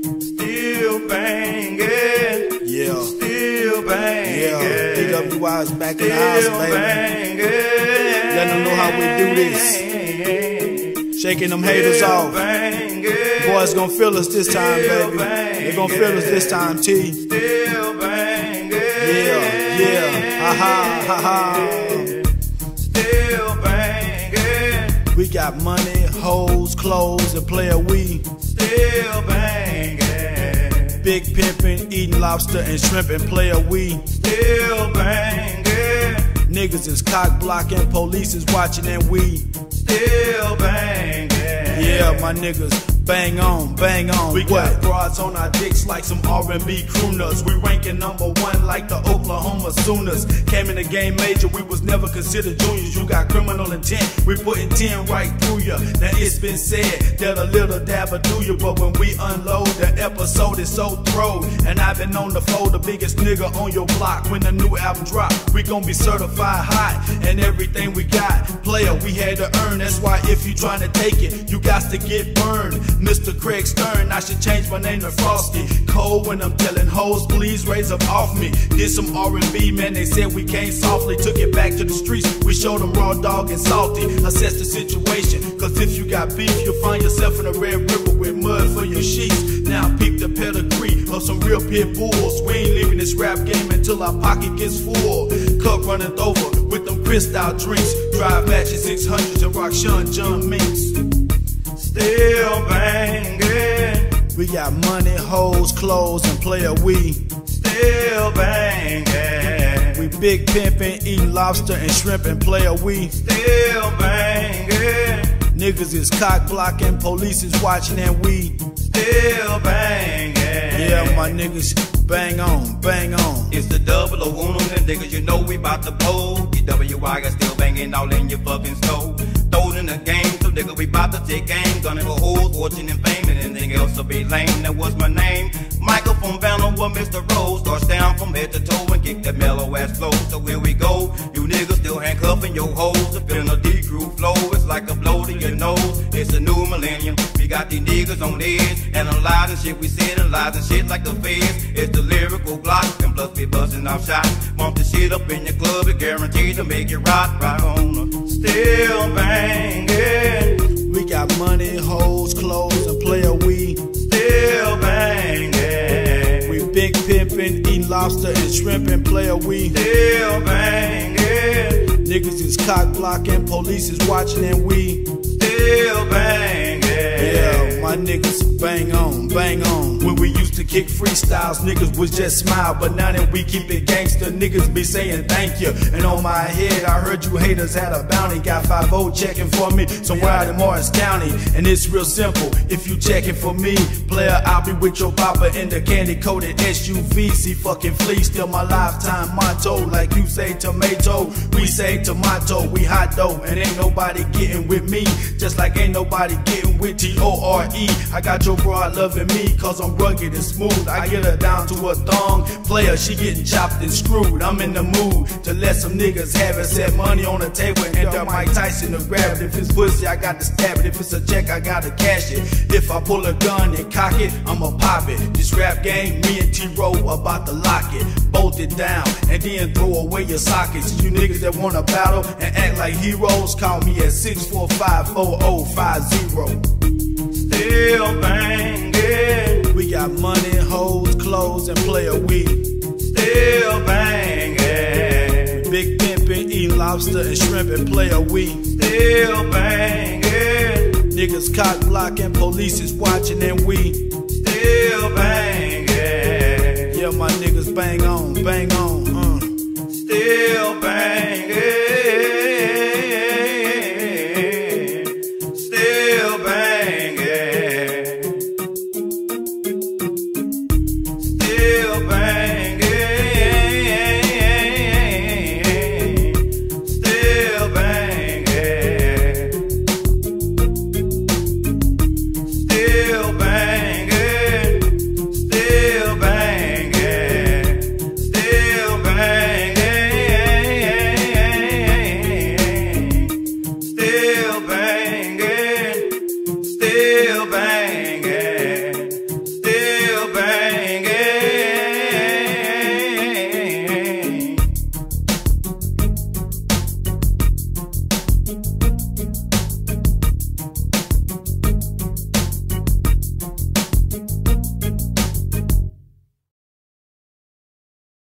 Still banging. Yeah. Still banging. Yeah. DWI is back in the house, baby. Let them know how we do this. Shaking them haters off. Boys gonna feel us this time, baby. They gonna feel us this time, T. Still banging. Yeah. Ha ha ha ha. Still banging. We got money, hoes, clothes, and player we. Still banging. Big pimpin', eating lobster and shrimp and player we. Still banging. Niggas is cock blocking, police is watching and we. Still banging. Yeah, my niggas, bang on, bang on. We got broads on our dicks like some R&B crooners. We ranking #1 like the Oklahoma Sooners. Came in the game major, we was never considered juniors. You got criminal intent, we putting 10 right through ya. Now it's been said that a little dabber do you, but when we unload, the episode is so throw. And I've been on the floor, the biggest nigga on your block. When the new album drop, we gon' be certified hot. And everything we got, player, we had to earn. That's why if you tryna take it, you got to get burned. Mr. Craig Stern, I should change my name to Frosty. Cold when I'm telling hoes, please raise up off me. Did some R&B, man, they said we came softly. Took it back to the streets, we showed them raw dog and salty. Assess the situation, cause if you got beef, you'll find yourself in a red river with mud for your sheets. Now peep the pedigree of some real pit bulls. We ain't leaving this rap game until our pocket gets full. Cup running over with them crystal drinks. Drive Magic 600s and rock John Minks. Still banging. We got money, hoes, clothes, and player we. Still banging. We big pimpin', eating lobster and shrimp and player we. Still banging. Niggas is cock blocking, police is watching and we. Still banging. Yeah, my niggas, bang on, bang on. It's the 001 and niggas, you know we bout to pull. DWI got still banging all in your fucking soul. Throw it in the game, so nigga, we bout to take aim. Gunning for hoes, fortune and fame, and anything else will be lame. That was my name. Microphone Banner with Mr. Rose. Starts down from head to toe and kick that mellow ass flow. So here we go. You niggas still handcuffing your hoes. Feeling a D-groove flow. It's like a blow to your nose. It's a new millennium. We got these niggas on edge. Analyzing shit we said, analyzing shit like the feds. It's the lyrical block. And plus we busting off shots. Bump the shit up in your club. It's guaranteed to make it rock on. Still banging. We got money, hoes, clothes, and player we. Still banging. We big pimpin', eating lobster and shrimp and player we. Still banging. Niggas is cock blocking, police is watching and we. Still banging. Yeah, my niggas, bang on, bang on. When we used to kick freestyles, niggas was just smile. But now that we keep it gangster, niggas be saying thank you. And on my head, I heard you haters had a bounty. Got 5-0 checking for me somewhere out in Morris County. And it's real simple, if you checking for me, player, I'll be with your papa in the candy-coated SUV. See fucking flea, still my lifetime motto. Like you say tomato, we say tomato. We hot dough, and ain't nobody getting with me. Just like ain't nobody getting with T-O-R-E. I got your broad loving me, cause I'm rugged and smooth. I get her down to a thong. Player, she getting chopped and screwed. I'm in the mood to let some niggas have it. Set money on the table and tell Mike Tyson to grab it. If it's pussy, I got to stab it. If it's a check, I got to cash it. If I pull a gun and cock it, I'ma pop it. This rap game, me and T-Row about to lock it. Bolt it down and then throw away your sockets. You niggas that wanna battle and act like heroes, call me at 645-4050. Still banging. We got money, hoes, clothes, and player we. Still banging. Big pimpin', eating lobster and shrimp and player we. Still banging. Niggas cock blocking, police is watching and we. Still banging. Yeah, my niggas, bang on, bang on. Still banging. Still banging. Still banging. Still banging. Still banging. Still banging. Still Thank you.